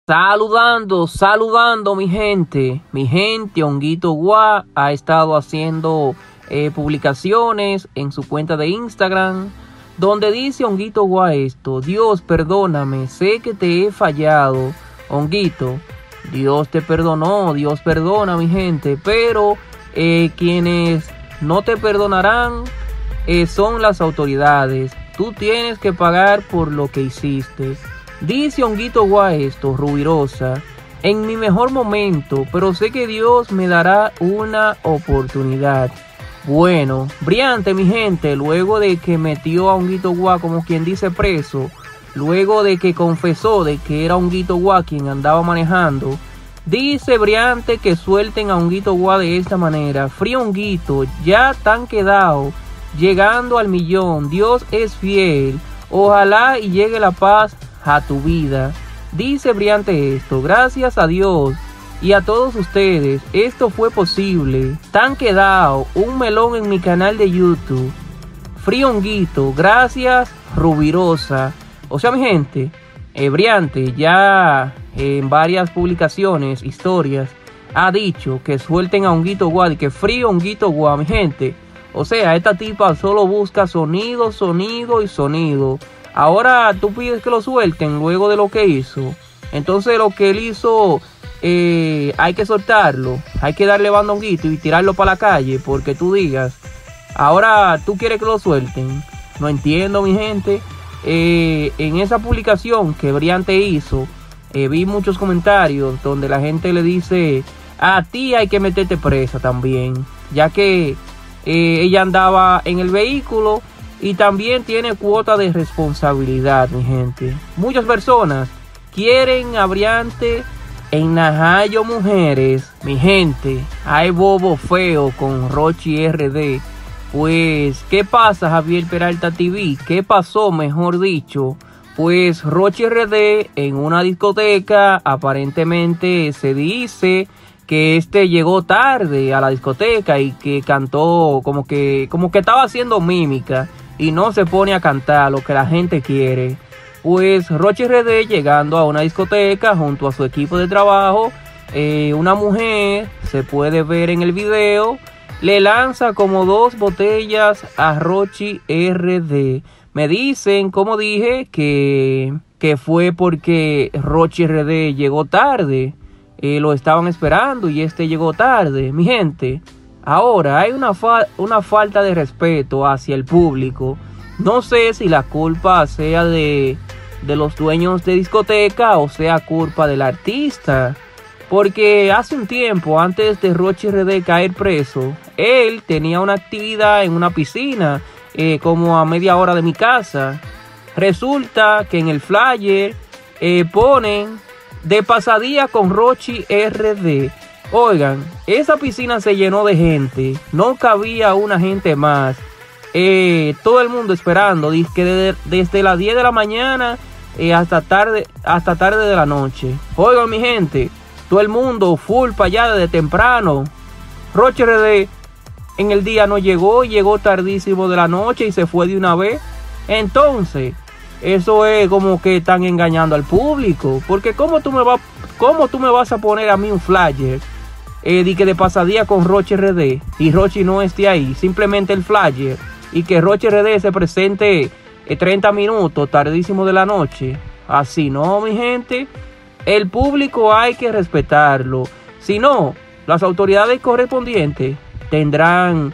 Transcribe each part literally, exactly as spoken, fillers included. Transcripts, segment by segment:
Saludando, saludando mi gente, mi gente, Honguito Guá ha estado haciendo eh, publicaciones en su cuenta de Instagram, donde dice Honguito Guá esto: Dios, perdóname, sé que te he fallado, Honguito. Dios te perdonó, Dios perdona mi gente, pero eh, quienes no te perdonarán eh, son las autoridades. Tú tienes que pagar por lo que hiciste. Dice Honguito Guá esto, Rubirosa: en mi mejor momento, pero sé que Dios me dará una oportunidad. Bueno, Briante mi gente, luego de que metió a Honguito Guá, como quien dice, preso, luego de que confesó de que era Honguito Guá quien andaba manejando, dice Briante que suelten a Honguito Guá de esta manera. Frío Honguito, ya tan quedado, llegando al millón, Dios es fiel, ojalá y llegue la paz a tu vida. Dice Briante esto: gracias a Dios y a todos ustedes, esto fue posible. Tan quedado, un melón en mi canal de YouTube. Frío Honguito, gracias Rubirosa. O sea mi gente, eh, Briante ya eh, en varias publicaciones, historias, ha dicho que suelten a Honguito Guá y que Frío Honguito Guá mi gente. O sea, esta tipa solo busca sonido, sonido y sonido. Ahora tú pides que lo suelten luego de lo que hizo. Entonces lo que él hizo eh, hay que soltarlo. Hay que darle banda a Honguito y tirarlo para la calle porque tú digas. Ahora tú quieres que lo suelten. No entiendo mi gente. Eh, en esa publicación que Briante hizo, eh, vi muchos comentarios donde la gente le dice: a ti hay que meterte presa también, ya que eh, ella andaba en el vehículo y también tiene cuota de responsabilidad, mi gente. Muchas personas quieren a Briante en Najayo Mujeres, mi gente. Hay bobo feo con Rochi R D. Pues, ¿qué pasa, Javier Peralta T V? ¿Qué pasó, mejor dicho? Pues Rochi R D en una discoteca, aparentemente se dice que este llegó tarde a la discoteca y que cantó como que, como que estaba haciendo mímica y no se pone a cantar lo que la gente quiere. Pues Rochi R D llegando a una discoteca junto a su equipo de trabajo, eh, una mujer, se puede ver en el video, le lanza como dos botellas a Rochi R D. Me dicen, como dije, que, que fue porque Rochi R D llegó tarde. Eh, lo estaban esperando y este llegó tarde. Mi gente, ahora hay una, fa una falta de respeto hacia el público. No sé si la culpa sea de, de los dueños de discoteca o sea culpa del artista. Porque hace un tiempo, antes de Rochi R D caer preso, él tenía una actividad en una piscina, eh, como a media hora de mi casa. Resulta que en el flyer eh, ponen de pasadía con Rochi R D. Oigan, esa piscina se llenó de gente, no cabía una gente más. Eh, todo el mundo esperando, dice que desde, desde las diez de la mañana eh, hasta tarde, hasta tarde de la noche. Oigan mi gente, todo el mundo full para allá desde temprano. Rochi R D en el día no llegó, llegó tardísimo de la noche y se fue de una vez. Entonces, eso es como que están engañando al público. Porque ¿cómo tú me, va, cómo tú me vas a poner a mí un flyer eh, de que de pasadía con Rochi R D y Rochi no esté ahí? Simplemente el flyer. Y que Rochi R D se presente eh, treinta minutos tardísimo de la noche. Así no, mi gente. El público hay que respetarlo. Si no, las autoridades correspondientes tendrán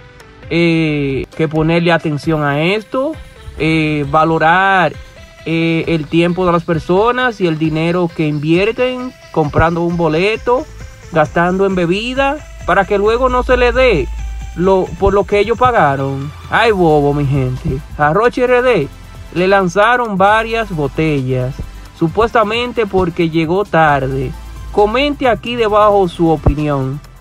eh, que ponerle atención a esto, eh, valorar eh, el tiempo de las personas y el dinero que invierten comprando un boleto, gastando en bebida, para que luego no se le dé lo, por lo que ellos pagaron. Ay, bobo, mi gente. A Rochi R D le lanzaron varias botellas, supuestamente porque llegó tarde. Comente aquí debajo su opinión.